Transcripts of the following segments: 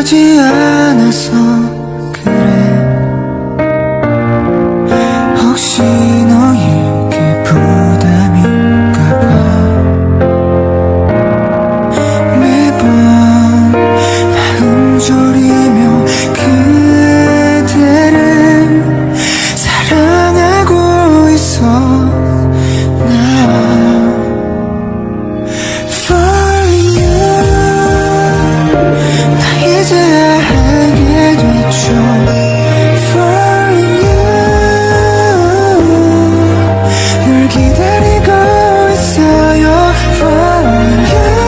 하지 않아서 그래. 혹시 너에게 부담인가봐. 매번 마음 졸이며 그대를 사랑하고 있어. 나 Falling you, 나 이제야 알게 됐죠. Falling you, 널 기다리고 있어요. Falling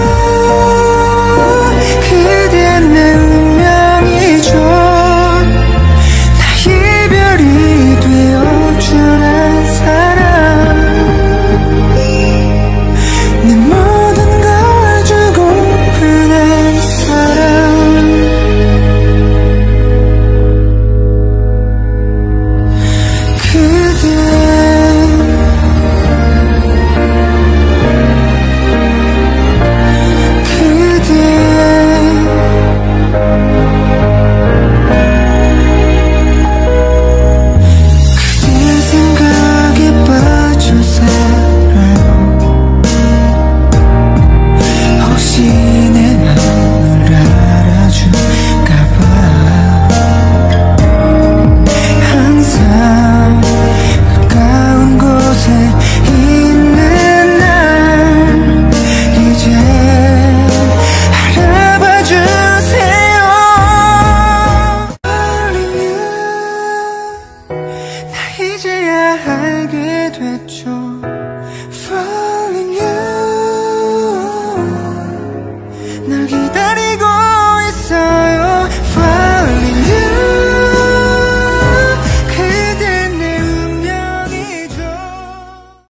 you, 그대 내 운명이죠. 나 이별이 되어주는 사람, 내 모든 걸 주고픈 한 사람. 그대 생각에 빠져 살아요. 혹시 내 맘을 알아줄까봐. 항상 가까운 곳에 있는 날 이제 알아봐 주세요. Falling you, 나 이제야 알게 됐죠. Falling you, 널 기다리고